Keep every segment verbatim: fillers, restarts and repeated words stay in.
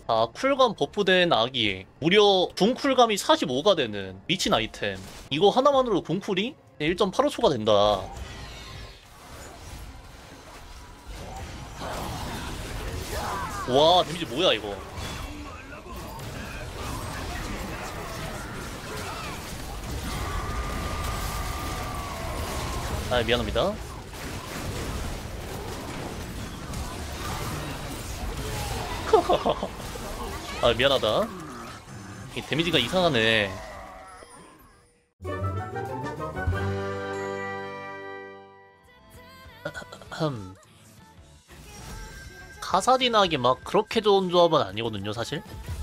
아, 쿨감 버프된 아기. 무려 궁 쿨감이 사십오가 되는 미친 아이템. 이거 하나만으로 궁 쿨이 일 점 팔오 초가 된다. 와, 데미지 뭐야 이거. 아, 미안합니다. 아, 미안하다. 이 데미지가 이상하네. 흠. 카사딘하기 막 그렇게 좋은 조합은 아니거든요, 사실.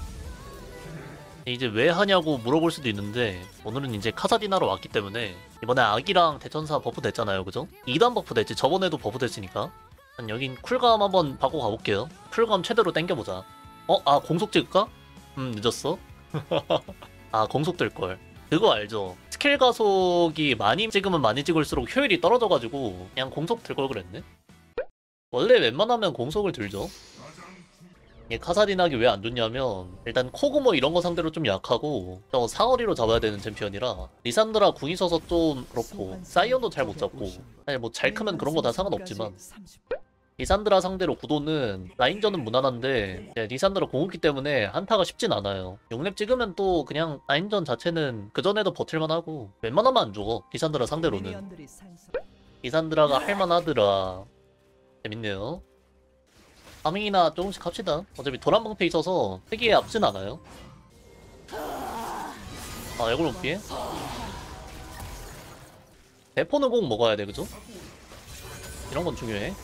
이제 왜 하냐고 물어볼 수도 있는데 오늘은 이제 카사딘하러 왔기 때문에 이번에 아기랑 대천사 버프 됐잖아요, 그죠? 이 단 버프 됐지. 저번에도 버프 됐으니까. 여긴 쿨감 한번 바꿔 가볼게요. 쿨감 최대로 땡겨보자. 어? 아, 공속 찍을까? 음, 늦었어. 아, 공속 될걸. 그거 알죠? 스킬 가속이 많이 찍으면 많이 찍을수록 효율이 떨어져가지고 그냥 공속 들 걸 그랬네? 원래 웬만하면 공속을 들죠. 이게 카사딘하기 왜 안 좋냐면 일단 코그모 이런 거 상대로 좀 약하고 저 상어리로 잡아야 되는 챔피언이라 리산드라 궁 있어서 좀 그렇고 사이언도 잘 못 잡고 사실 뭐 잘 크면 그런 거 다 상관없지만 리산드라 상대로 구도는 라인전은 무난한데 리산드라 공흡기 때문에 한타가 쉽진 않아요. 육 렙 찍으면 또 그냥 라인전 자체는 그전에도 버틸만 하고 웬만하면 안 죽어. 리산드라 상대로는. 리산드라가 할만하더라. 재밌네요. 파밍이나 조금씩 합시다. 어차피 도란방패 있어서 세기에 앞진 않아요. 아, 이걸 못 피해? 대포는 꼭 먹어야 돼, 그죠? 이런 건 중요해.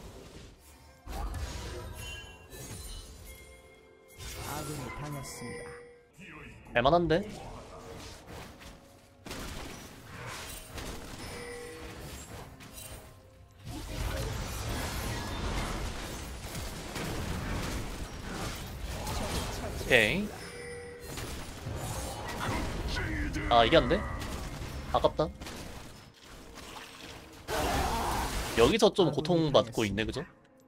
할만한데? 오케이. 아, 이게 안 돼? 아깝다. 여기서 좀 고통받고 있네, 그죠?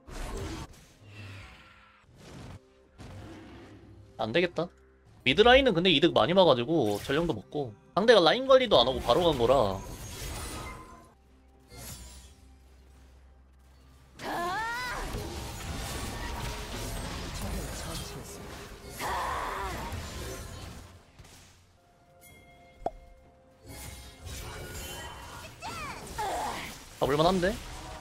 안 되겠다. 미드라인은 근데 이득 많이 봐가지고 전령도 먹고 상대가 라인 관리도 안 하고 바로 간 거라 잡을만한데?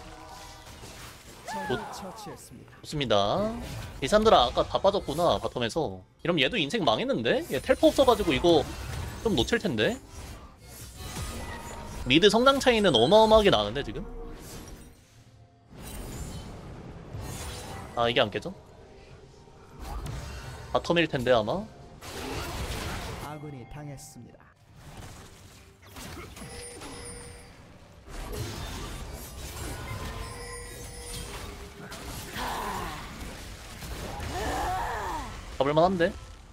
좋, 좋습니다. 리산드라 아까 다 빠졌구나, 바텀에서. 이러면 얘도 인생 망했는데? 얘 텔포 없어가지고 이거 좀 놓칠텐데? 미드 성장 차이는 어마어마하게 나는데 지금? 아, 이게 안 깨져? 바텀일 텐데 아마? 아군이 당했습니다. 잡을만한데?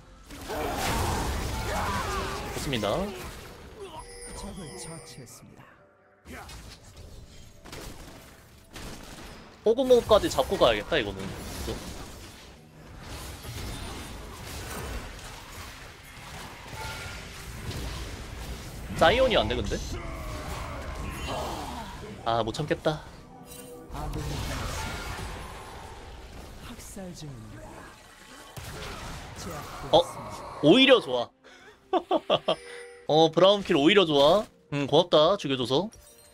좋습니다. 적을 처치했습니다. 호구모까지 잡고 가야겠다 이거는. 그죠? 사이온이 안돼 근데? 아, 못 참겠다. 아군이 당했습니다. 학살 중입니다. 어? 오히려 좋아. 어, 브라운킬 오히려 좋아. 음, 고맙다 죽여줘서.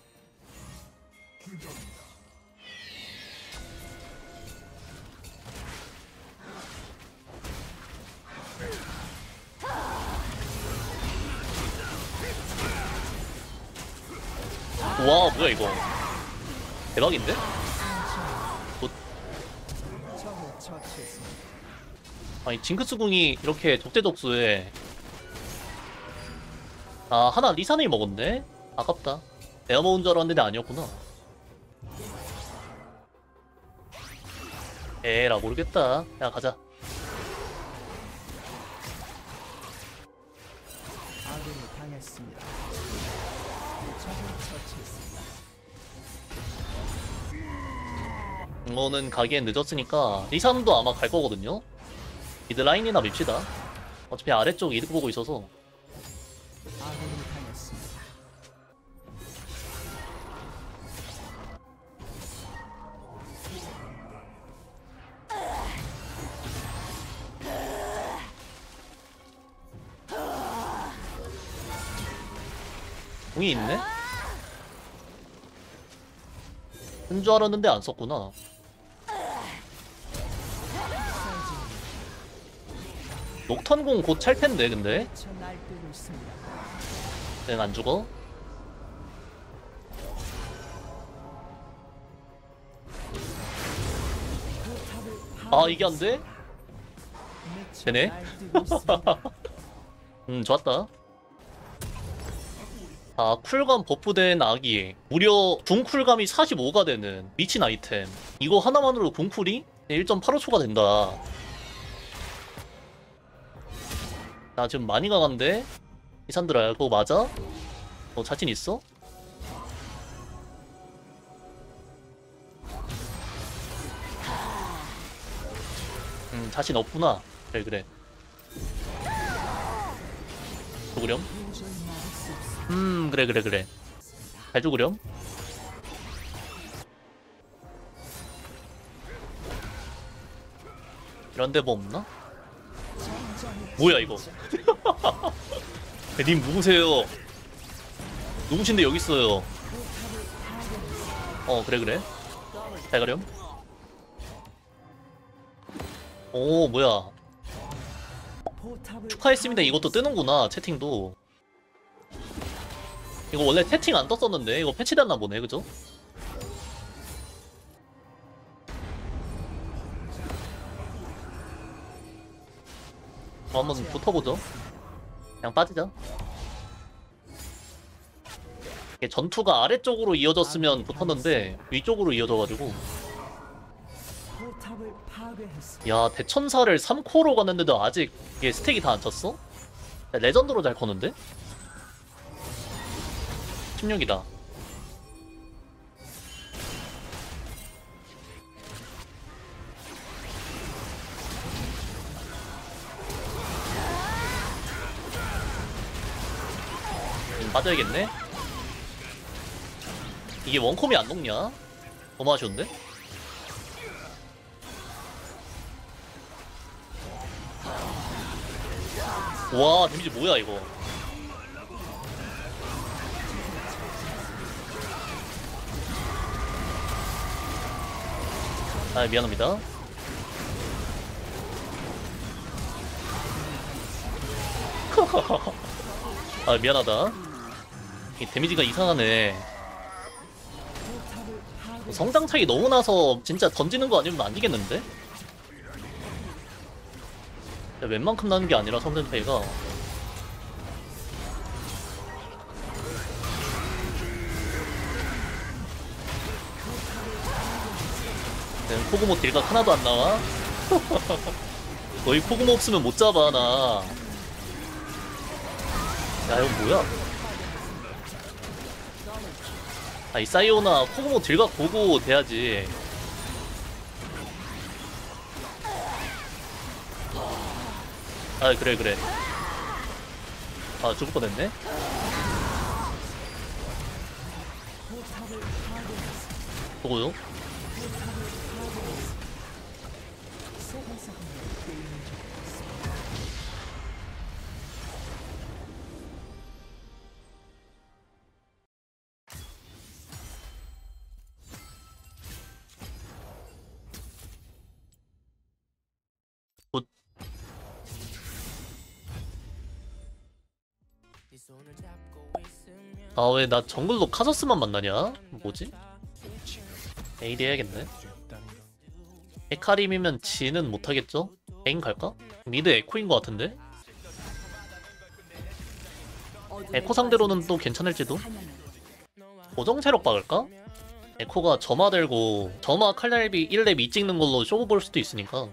와, 뭐야 이거. 대박인데? 뭐, 적을 처치했습니다. 아니 징크스 궁이 이렇게 적재적소에. 아, 하나 리산이 먹었네? 아깝다. 내가 먹은 줄 알았는데 아니었구나. 에라, 모르겠다. 야, 가자. 아군이 당했습니다. 적을 처치했습니다. 이거는 가기엔 늦었으니까 리산도 아마 갈 거거든요? 미드 라인이나 밉시다. 어차피 아래쪽 이득 보고 있어서. 아군이 당했습니다. 공이 있네? 쓴 줄 알았는데 안 썼구나. 녹턴공 곧 찰 텐데 근데 저 날뛰고 있습니다. 응 안 죽어? 아 이게 안 돼? 미쳐 되네? 날뛰고 있습니다. 음 좋았다. 아 쿨감 버프된 아기 무려 궁 쿨감이 사십오가 되는 미친 아이템. 이거 하나만으로 궁 쿨이 일 점 팔오 초가 된다. 나 지금 많이 강한데? 이산드라야 그거 맞아? 너 자신 있어? 음 자신 없구나. 그래 그래 죽으렴. 음 그래 그래 그래 잘 죽으렴. 이런데 뭐 없나? 뭐야 이거. 님 누구세요? 누구신데 여기 있어요? 어 그래 그래 잘 가렴. 오 뭐야 포탑을 축하했습니다. 이것도 뜨는구나 채팅도. 이거 원래 채팅 안 떴었는데 이거 패치됐나 보네 그죠? 어, 한번 붙어보죠. 그냥 빠지자. 이게 전투가 아래쪽으로 이어졌으면 붙었는데 위쪽으로 이어져가지고. 포탑을 파괴했습니다. 야 대천사를 삼 코어로 갔는데도 아직 이게 스택이 다 안 쳤어? 레전드로 잘 커는데? 십육이다. 음, 빠져야겠네. 이게 원콤이 안 녹냐? 너무 아쉬운데? 와 데미지 뭐야 이거. 아 미안합니다. 아 미안하다. 이 데미지가 이상하네. 성장 차이 너무 나서 진짜 던지는 거 아니면 안 되겠는데? 야, 웬만큼 나는 게 아니라 성장 차이가. 코그모 딜각 하나도 안 나와? 너희 코그모 없으면 못 잡아 나. 야 이거 뭐야? 아 이 사이오나 코그모 딜각 보고 돼야지. 아 그래 그래. 아 죽을 뻔했네. 보고요. 곧 아 왜 나 정글로 카서스만 만나냐? 뭐지? 에이디 해야겠네. 에카림이면 지는 못하겠죠? 에임 갈까? 미드 에코인 것 같은데? 에코 상대로는 또 괜찮을지도? 고정 체력 박을까? 에코가 점화 들고 점화 칼날비 일 렙 이 찍는 걸로 쇼부 볼 수도 있으니까.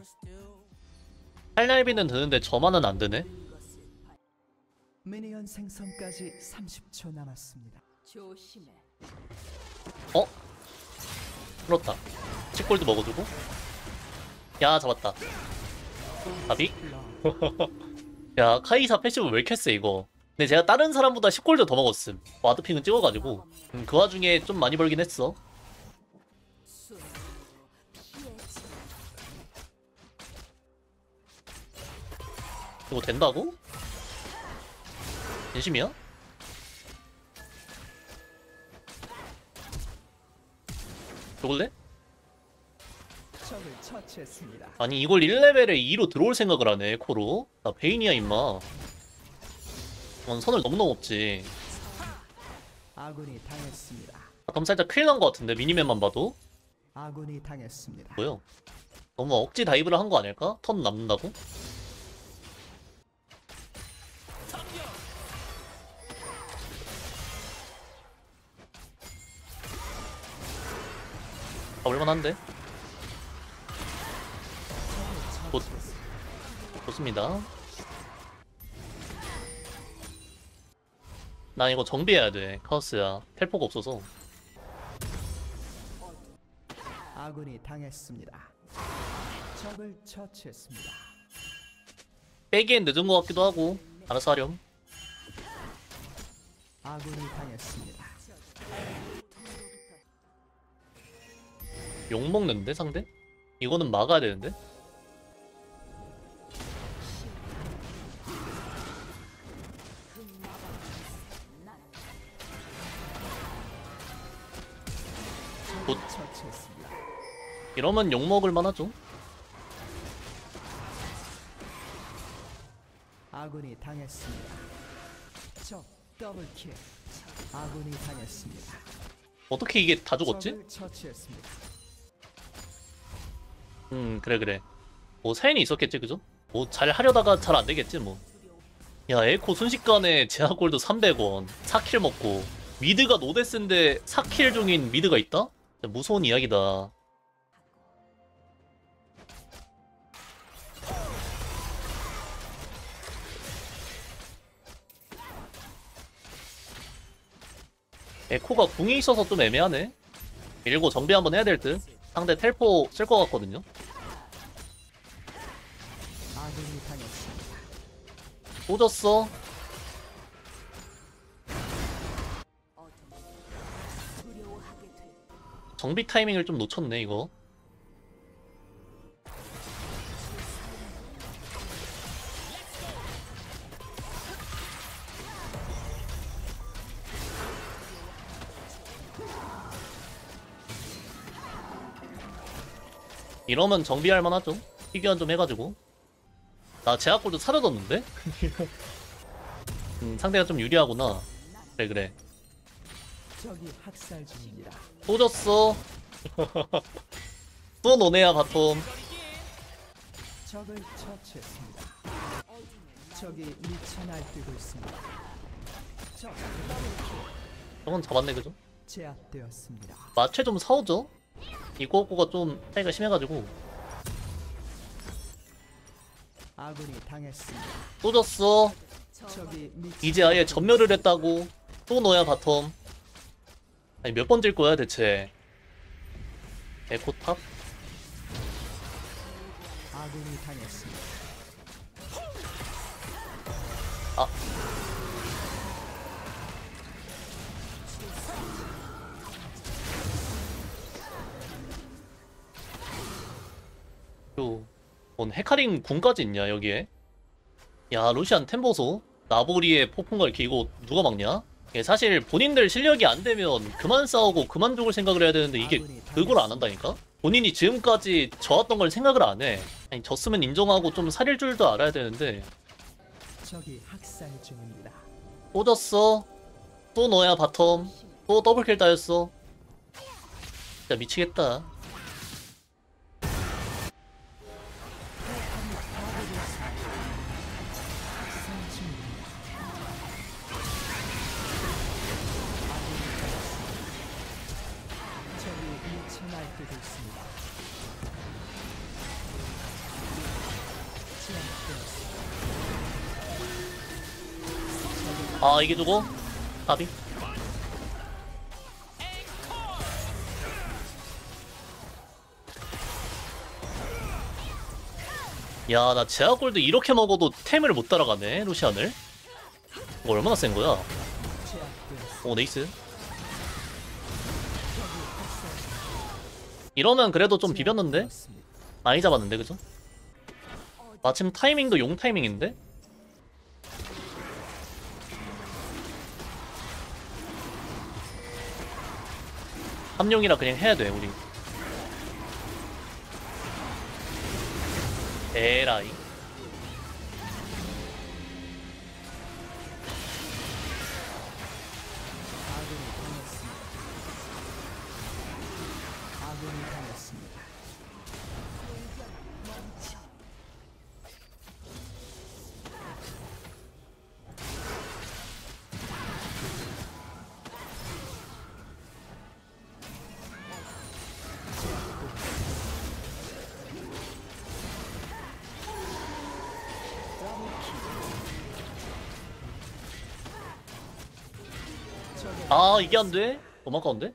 칼날비는 드는데 점화는 안 드네? 미니언 생성까지 삼십 초 남았습니다. 조심해. 어? 풀었다. 칩골드 먹어주고. 야 잡았다. 가비? 야 카이사 패시브 왜 이렇게 세 이거. 근데 제가 다른 사람보다 십 골드 더 먹었음. 와드핑은 찍어가지고. 음, 그 와중에 좀 많이 벌긴 했어. 이거 된다고? 진심이야? 죽을래? 적을 처치했습니다. 아니 이걸 일 레벨에 이로 들어올 생각을 하네 코로. 나 베인이야 임마. 넌 선을 너무 넘었지. 아군이 당했습니다. 그럼 살짝 큰일 난 것 같은데 미니맵만 봐도. 아군이 당했습니다. 뭐요? 너무 억지 다이브를 한 거 아닐까? 턴 남는다고? 가볼만한데? 좋, 좋습니다. 나 이거 정비해야 돼. 카오스야. 텔포가 없어서. 아군이 당했습니다. 적을 처치했습니다. 빼기엔 늦은 것 같기도 하고. 알아서 하렴. 아군이 당했습니다. 욕먹는데 상대? 이거는 막아야 되는데? 곧 처치했습니다. 이러면 욕먹을 만하죠. 아군이 당했습니다. 적 더블킬. 아군이 당했습니다. 어떻게 이게 다 죽었지? 적을 처치했습니다. 음 그래 그래. 뭐 사연이 있었겠지 그죠? 뭐 잘 하려다가 잘 안되겠지 뭐. 야 에코 순식간에 제아골드 삼백 원 사 킬 먹고 미드가 노데스인데 사 킬 중인 미드가 있다? 진짜 무서운 이야기다. 에코가 궁이 있어서 좀 애매하네. 밀고 정비 한번 해야 될 듯. 상대 텔포 쓸 것 같거든요. 아군이 당했습니다. 또 졌어. 정비 타이밍을 좀 놓쳤네 이거. 이러면 정비할 만하죠. 피규어 좀 해가지고. 나 제약골도 사려뒀는데? 음, 상대가 좀 유리하구나. 그래 그래. 적이 학살 중입니다. 또 졌어. 또 노네야 바텀. 적을 처치했습니다. 적이 미쳐 날뛰고 있습니다. 적 더블킬. 저건 잡았네 그죠? 제압되었습니다. 마체 좀 사오죠? 이꼬꼬가 좀 차이가 심해가지고. 아군이 당했습니다. 또 졌어. 적이 미쳐 이제 아예 전멸을 했다고. 또 너야 바텀. 아니 몇 번 질 거야 대체. 에코탑? 아군이 당했습니다. 아. 요, 뭔 헤카림 궁까지 있냐 여기에. 야 루시안 템보소 나보리의 폭풍걸 이거 누가 막냐? 이게 사실 본인들 실력이 안 되면 그만 싸우고 그만 죽을 생각을 해야 되는데 이게 그걸 안 한다니까? 본인이 지금까지 져왔던 걸 생각을 안 해. 아니 졌으면 인정하고 좀 살릴 줄도 알아야 되는데. 적이 학살 중입니다. 또 졌어. 또 너야 바텀. 또 더블킬 따였어. 진짜 미치겠다. 적이 미쳐 날뛰고 있습니다. 제압되었습니다. 아 이게 누구? 가비? 야, 나 제아골드 이렇게 먹어도 템을 못 따라가네, 루시안을. 이거 얼마나 센 거야? 제압되었습니다. 오, 네이스. 이러면 그래도 좀 비볐는데? 제압되었습니다. 많이 잡았는데, 그죠? 마침 타이밍도 용 타이밍인데? 함용이라 그냥 해야 돼, 우리. 에라이. 아군이 당했습니다. 아군이 당했습니다. 적의 아, 이게 안 돼? 너무 아까운데?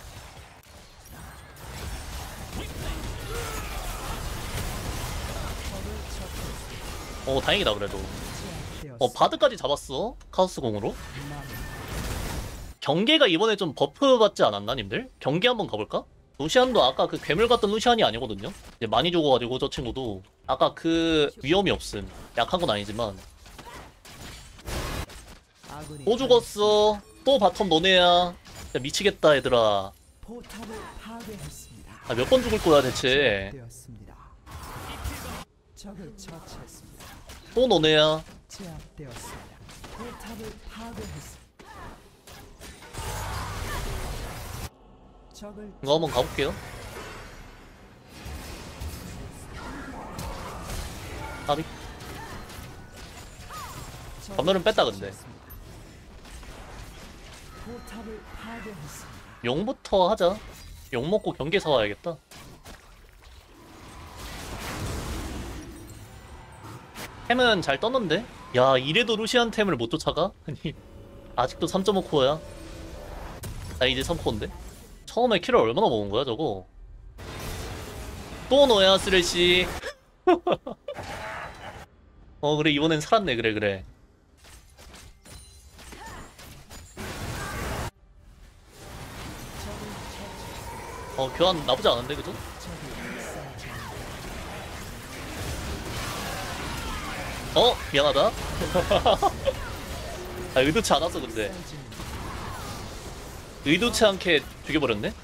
어, 다행이다, 그래도. 제압되었습니다. 어, 바드까지 잡았어. 카오스 공으로. 마무리. 경계가 이번에 좀 버프 받지 않았나, 님들? 경계 한번 가볼까? 루시안도 아까 그 괴물 같던 루시안이 아니거든요? 이제 많이 죽어가지고 저 친구도 아까 그 위험이 없음. 약한 건 아니지만. 아군이 또 죽었어. 또 바텀 너네야. 진짜 미치겠다, 얘들아. 포탑을 파괴했습니다. 아, 몇 번 죽을 거야, 대체. 제압되었습니다. 적을 처치했습니다. 또 너네야. 제압되었습니다. 포탑을 파괴했습니다. 적을 이거 한번 가볼게요. 아비. 적을 전멸은 뺐다, 근데. 처치했습니다. 포탑을 파괴했습니다. 용부터 하자. 용 먹고 경계 사와야겠다. 템은 잘 떴는데? 야, 이래도 루시안 템을 못 쫓아가? 아니, 아직도 삼 점 오 코어야? 나 이제 삼 코어인데? 처음에 킬을 얼마나 먹은 거야, 저거? 또 너야, 쓰레쉬. 어, 그래, 이번엔 살았네, 그래, 그래. 적을 처치했습니다. 어, 교환 나쁘지 않은데, 그죠? 적이 일사하지 어, 미안하다. 아, 의도치 않았어, 근데. 않습니다. 의도치 않게 죽여버렸네?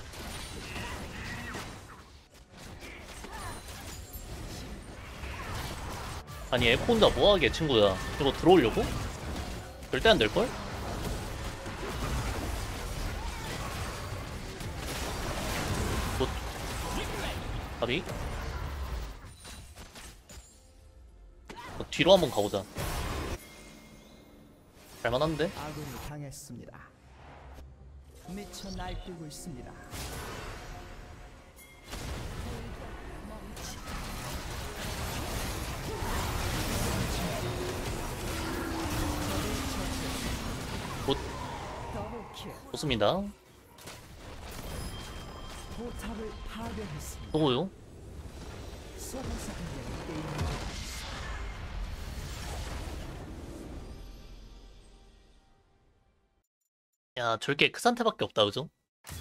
아니, 에코 혼자 뭐하게, 친구야. 이거 들어오려고? 절대 안 될걸? 뭐, 가비? 어, 뒤로 한번 가보자. 잘만한데? 아군이 당했습니다. 미쳐 날뛰고 있습니다. 곧 더블킬. 좋습니다. 포탑을 파괴했습니다. 또고요. 쏘면서 그냥 게임을 좀 야, 저렇게 크산테밖에 없다, 그죠?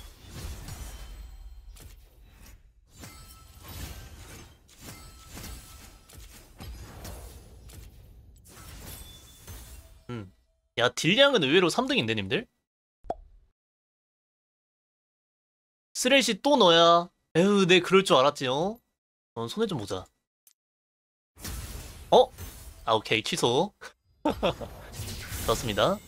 음. 야, 딜량은 의외로 삼 등인데, 님들? 쓰레쉬 또 너야. 에휴, 내 그럴 줄 알았지, 어? 어, 손에 좀 보자. 어? 아, 오케이, 취소. 좋습니다.